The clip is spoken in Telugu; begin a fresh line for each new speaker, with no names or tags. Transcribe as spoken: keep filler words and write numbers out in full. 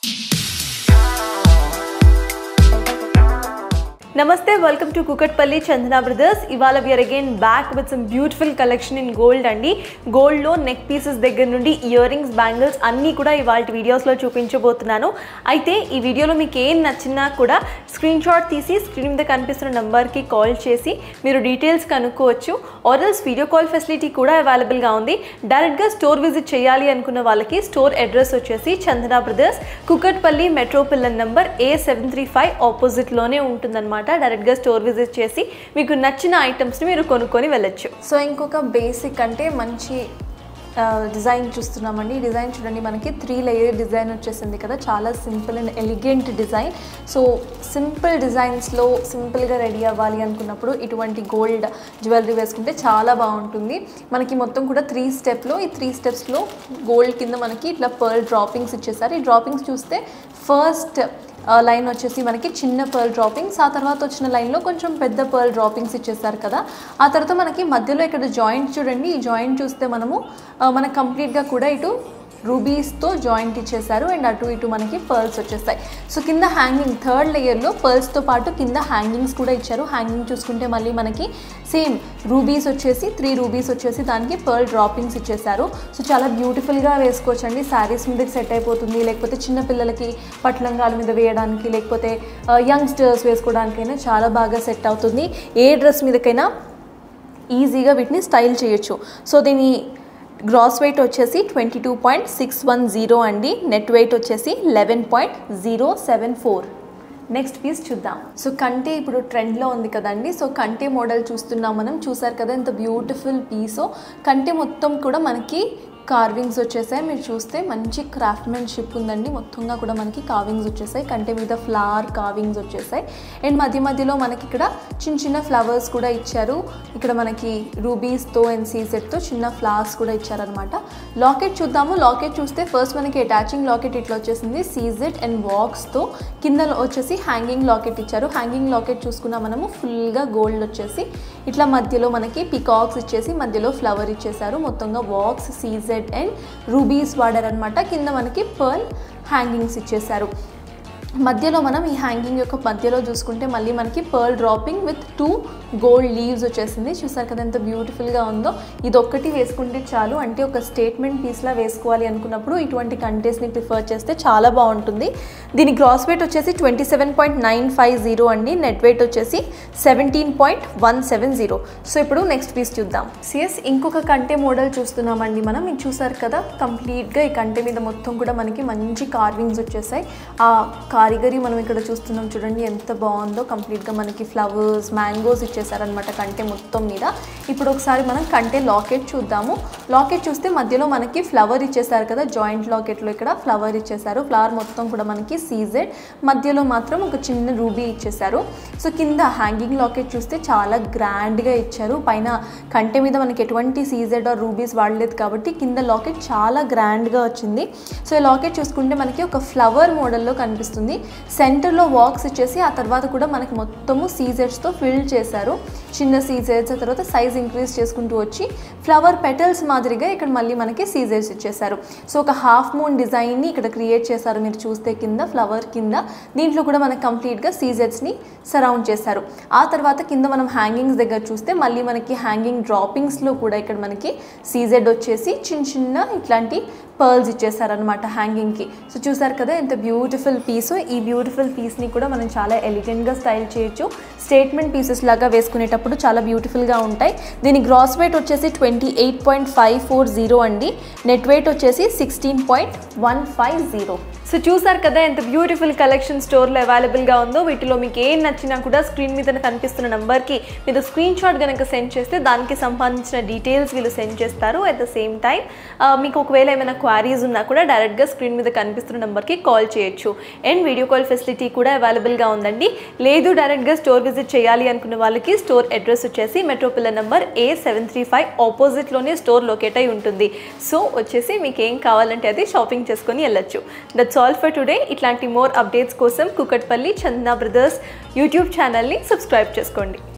Namaste, welcome to Kukatpalli Chandana Brothers. Ivala we are again back with some beautiful collection in gold andi. Gold lo neck pieces దగ్గర నుండి earrings, bangles అన్నీ కూడా ఇవాల్టి వీడియోస్ లో చూపించబోతున్నాను. అయితే ఈ వీడియోలో మీకు ఏం నచ్చినా కూడా స్క్రీన్ షాట్ తీసి స్క్రీన్ మీద కనిపిస్తున్న నంబర్ కి కాల్ చేసి మీరు డీటెయిల్స్ కనుక్కోవచ్చు. Or else video call facility కూడా అవైలబుల్ గా ఉంది. డైరెక్ట్ గా స్టోర్ విజిట్ చేయాలి అనుకున్న వాళ్ళకి స్టోర్ అడ్రస్ వచ్చేసి Chandana brothers, Kukatpally metro pillar number A seven three five opposite లోనే ఉంటుందన్నమాట. డైరెక్ట్ గా స్టోర్ విజిట్ చేసి మీకు నచ్చిన ఐటమ్స్ ని మీరు కొనుక్కొని వెళ్ళొచ్చు. సో ఇంకొక బేసిక్ అంటే మంచి డిజైన్ చూస్తున్నామండి. ఈ డిజైన్ చూడండి, మనకి త్రీ లేయర్ డిజైన్ వచ్చేసింది కదా, చాలా simple and elegant design. So simple డిజైన్స్లో సింపుల్గా రెడీ అవ్వాలి అనుకున్నప్పుడు ఇటువంటి గోల్డ్ జ్యువెలరీ వేసుకుంటే చాలా బాగుంటుంది. మనకి మొత్తం కూడా త్రీ స్టెప్లో ఈ త్రీ స్టెప్స్లో గోల్డ్ కింద మనకి ఇట్లా పర్ల్ డ్రాపింగ్స్ ఇచ్చేసారు. ఈ డ్రాపింగ్స్ చూస్తే ఫస్ట్ లైన్ వచ్చేసి మనకి చిన్న పర్ల్ డ్రాపింగ్స్, ఆ తర్వాత వచ్చిన లైన్లో కొంచెం పెద్ద పర్ల్ డ్రాపింగ్స్ ఇచ్చేసారు కదా. ఆ తర్వాత మనకి మధ్యలో ఇక్కడ జాయింట్ చూడండి, ఈ జాయింట్ చూస్తే మనము మనకు కంప్లీట్గా కూడా ఇటు రూబీస్తో జాయింట్ ఇచ్చేసారు అండ్ అటు ఇటు మనకి పర్ల్స్ వచ్చేస్తాయి. సో కింద హ్యాంగింగ్ థర్డ్ లేయర్లో పర్ల్స్తో పాటు కింద హ్యాంగింగ్స్ కూడా ఇచ్చారు. హ్యాంగింగ్ చూసుకుంటే మళ్ళీ మనకి సేమ్ రూబీస్ వచ్చేసి త్రీ రూబీస్ వచ్చేసి దానికి పర్ల్ డ్రాపింగ్స్ ఇచ్చేసారు. సో చాలా బ్యూటిఫుల్గా వేసుకోవచ్చు అండి. శారీస్ మీదకి సెట్ అయిపోతుంది, లేకపోతే చిన్నపిల్లలకి పట్లంగాల మీద వేయడానికి, లేకపోతే యంగ్స్టర్స్ వేసుకోవడానికైనా చాలా బాగా సెట్ అవుతుంది. ఏ డ్రెస్ మీదకైనా ఈజీగా వీటిని స్టైల్ చేయొచ్చు. సో దీని గ్రాస్ వెయిట్ వచ్చేసి twenty two point six one zero అండి. నెట్ వెయిట్ వచ్చేసి eleven point zero seven four. Next piece చూద్దాం. సో కంటే ఇప్పుడు ట్రెండ్లో ఉంది కదండి. సో కంటే మోడల్ చూస్తున్నాం మనం. చూసారు కదా ఎంత బ్యూటిఫుల్ పీసో. కంటే మొత్తం కూడా మనకి కార్వింగ్స్ వచ్చేసాయి. మీరు చూస్తే మంచి క్రాఫ్ట్మెన్షిప్ ఉందండి. మొత్తంగా కూడా మనకి కార్వింగ్స్ వచ్చేసాయి. కంటే మీద ఫ్లవర్ కార్వింగ్స్ వచ్చేసాయి అండ్ మధ్య మధ్యలో మనకి ఇక్కడ చిన్న చిన్న ఫ్లవర్స్ కూడా ఇచ్చారు. ఇక్కడ మనకి రూబీస్తో అండ్ సీజెడ్తో చిన్న ఫ్లవర్స్ కూడా ఇచ్చారనమాట. లాకెట్ చూద్దాము. లాకెట్ చూస్తే ఫస్ట్ మనకి అటాచింగ్ లాకెట్ ఇట్లా వచ్చేసింది సీజెడ్ అండ్ బాక్స్తో. కింద వచ్చేసి హ్యాంగింగ్ లాకెట్ ఇచ్చారు. హ్యాంగింగ్ లాకెట్ చూసుకున్నా మనము ఫుల్గా గోల్డ్ వచ్చేసి ఇట్లా మధ్యలో మనకి పికాక్స్ ఇచ్చేసి మధ్యలో ఫ్లవర్ ఇచ్చేసారు. మొత్తంగా బాక్స్ సీజెడ్ అండ్ రూబీస్ వాడారనమాట. కింద మనకి పర్ల్ హ్యాంగింగ్స్ ఇచ్చేసారు. మధ్యలో మనం ఈ హ్యాంగింగ్ యొక్క మధ్యలో చూసుకుంటే మళ్ళీ మనకి pearl dropping with two gold leaves వచ్చేసింది. చూసారు కదా ఎంత బ్యూటిఫుల్గా ఉందో. ఇది ఒక్కటి వేసుకుంటే చాలు, అంటే ఒక స్టేట్మెంట్ పీస్లా వేసుకోవాలి అనుకున్నప్పుడు ఇటువంటి కంటెస్ట్ని ప్రిఫర్ చేస్తే చాలా బాగుంటుంది. దీని గ్రాస్ వెయిట్ వచ్చేసి twenty seven point nine five zero అండి. నెట్ వెయిట్ వచ్చేసి seventeen point one seven zero. So ఇప్పుడు నెక్స్ట్ పీస్ చూద్దాం. సిఎస్ ఇంకొక కంటే మోడల్ చూస్తున్నామండి మనం. ఇది చూసారు కదా, కంప్లీట్గా ఈ కంటే మీద మొత్తం కూడా మనకి మంచి కార్వింగ్స్ వచ్చేసాయి. ఆ కారిగరీ మనం ఇక్కడ చూస్తున్నాం చూడండి ఎంత బాగుందో. కంప్లీట్గా మనకి ఫ్లవర్స్, మ్యాంగోస్ ఇచ్చేసారనమాట కంటే మొత్తం మీద. ఇప్పుడు ఒకసారి మనం కంటే లాకెట్ చూద్దాము. లాకెట్ చూస్తే మధ్యలో మనకి ఫ్లవర్ ఇచ్చేసారు కదా, జాయింట్ లాకెట్లో ఇక్కడ ఫ్లవర్ ఇచ్చేసారు. ఫ్లవర్ మొత్తం కూడా మనకి సీజెడ్, మధ్యలో మాత్రం ఒక చిన్న రూబీ ఇచ్చేసారు. సో కింద హ్యాంగింగ్ లాకెట్ చూస్తే చాలా గ్రాండ్గా ఇచ్చారు. పైన కంటే మీద మనకి ఎటువంటి సీజెడ్ ఆర్ రూబీస్ వాడలేదు కాబట్టి కింద లాకెట్ చాలా గ్రాండ్గా వచ్చింది. సో ఈ లాకెట్ చూసుకుంటే మనకి ఒక ఫ్లవర్ మోడల్లో కనిపిస్తుంది. సెంటర్లో వాక్స్ ఇచ్చేసి ఆ తర్వాత కూడా మనకి మొత్తము సీజెడ్స్తో ఫిల్ చేశారు. చిన్న సీజెడ్స్, ఆ తర్వాత సైజ్ ఇంక్రీజ్ చేసుకుంటూ వచ్చి ఫ్లవర్ పెటల్స్ మాదిరిగా ఇక్కడ మళ్ళీ మనకి సీజెడ్స్ ఇచ్చేసారు. సో ఒక హాఫ్ మూన్ డిజైన్ని ఇక్కడ క్రియేట్ చేశారు. మీరు చూస్తే కింద ఫ్లవర్ కింద దీంట్లో కూడా మనకి కంప్లీట్గా సీజెడ్స్ని సరౌండ్ చేశారు. ఆ తర్వాత కింద మనం హ్యాంగింగ్స్ దగ్గర చూస్తే మళ్ళీ మనకి హ్యాంగింగ్ డ్రాపింగ్స్లో కూడా ఇక్కడ మనకి సీజెడ్ వచ్చేసి చిన్న చిన్న ఇట్లాంటి పర్ల్స్ ఇచ్చేసారనమాట హ్యాంగింగ్కి. సో చూసారు కదా ఎంత బ్యూటిఫుల్ పీసు. ఈ బ్యూటిఫుల్ పీస్ని కూడా మనం చాలా ఎలిగెంట్గా స్టైల్ చేయొచ్చు. స్టేట్మెంట్ పీసెస్ లాగా వేసుకునేటప్పుడు చాలా బ్యూటిఫుల్గా ఉంటాయి. దీని గ్రాస్ వెయిట్ వచ్చేసి twenty eight point five four zero అండి. నెట్ వెయిట్ వచ్చేసి sixteen point one five zero. So చూసారు కదా ఎంత బ్యూటిఫుల్ కలెక్షన్ స్టోర్లో అవైలబుల్గా ఉందో. వీటిలో మీకు ఏం నచ్చినా కూడా స్క్రీన్ మీద కనిపిస్తున్న నెంబర్కి మీరు స్క్రీన్ షాట్ కనుక సెండ్ చేస్తే దానికి సంబంధించిన డీటెయిల్స్ వీళ్ళు సెండ్ చేస్తారు. అట్ ద సేమ్ టైం మీకు ఒకవేళ ఏమైనా క్వారీస్ ఉన్నా కూడా డైరెక్ట్గా స్క్రీన్ మీద కనిపిస్తున్న నెంబర్కి కాల్ చేయొచ్చు. అండ్ వీడియో కాల్ ఫెసిలిటీ కూడా అవైలబుల్గా ఉందండి. లేదు డైరెక్ట్గా స్టోర్ విజిట్ చేయాలి అనుకున్న వాళ్ళకి స్టోర్ అడ్రస్ వచ్చేసి metro pillar number A seven three five ఆపోజిట్లోనే స్టోర్ లొకేట్ అయి ఉంటుంది. సో వచ్చేసి మీకు ఏం కావాలంటే అది షాపింగ్ చేసుకొని వెళ్ళొచ్చు. That's all for today. ఇట్లాంటి మోర్ అప్డేట్స్ కోసం కుకట్పల్లి చందన బ్రదర్స్ యూట్యూబ్ ఛానల్ని సబ్స్క్రైబ్ చేసుకోండి.